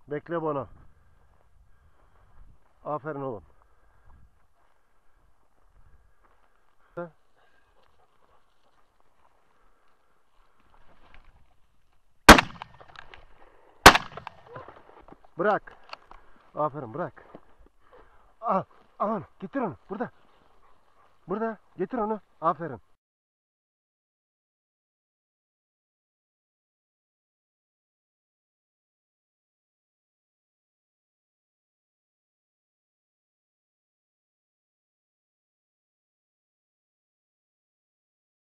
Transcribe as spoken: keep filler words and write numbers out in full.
Bekle Bono. Aferin oğlum. Bırak. Aferin, bırak. Al, al onu. Getir onu. Burada. Burada. Getir onu. Aferin.